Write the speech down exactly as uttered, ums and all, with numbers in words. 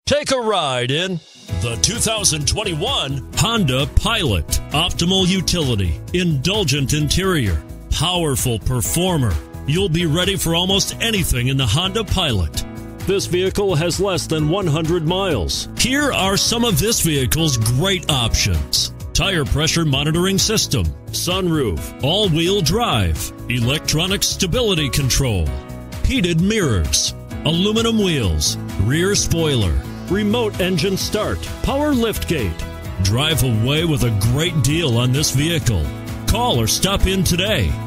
Take a ride in the two thousand twenty-one Honda Pilot. Optimal utility, indulgent interior, powerful performer. You'll be ready for almost anything in the Honda Pilot. This vehicle has less than one hundred miles. Here are some of this vehicle's great options: tire pressure monitoring system, sunroof, all-wheel drive, electronic stability control, heated mirrors, aluminum wheels, rear spoiler, remote engine start, power liftgate. Drive away with a great deal on this vehicle. Call or stop in today.